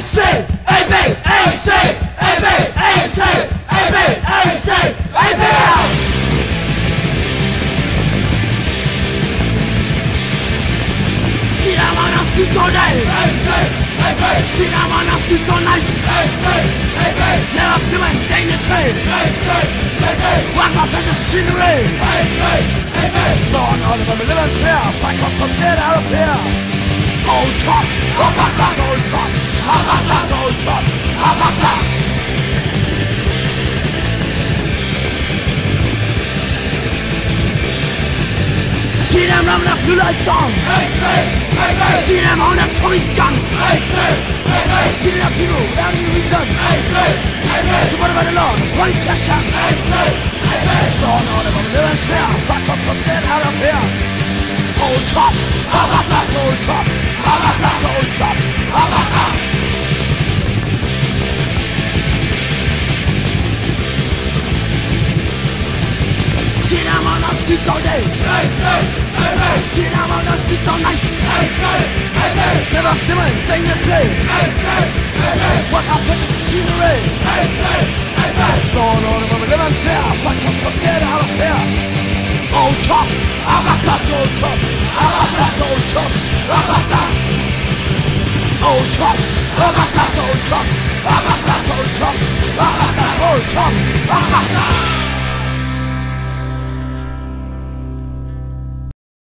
ACAB, ACAB, ACAB, ACAB. Cinemanas Tuesday ACAB, Cinemanas Tuesday night ACAB, never feeling dignity ACAB, walk my precious scenery ACAB, storm out of a living fear, back up from get out of here. Old chops, bastards, old chops, bastards, old chops, bastards. See them running up blue lights on. See them on their Tommy guns. Beating up people without any reason. So what about the law? Politician. Storm out of a living fear, back up from get out of here. Old chops, bastards, old chops, bastards, old chops, bastards. See them on the streets all day. See them on the streets all night. Never feeling dignity. What a precious scenery. Storm on them, living fear, back up from get out of here. Old chops, bastards, old chops, bastards, old chops, bastards. Old chops, bastards, old chops, bastards, old chops, bastards, old chops, bastards.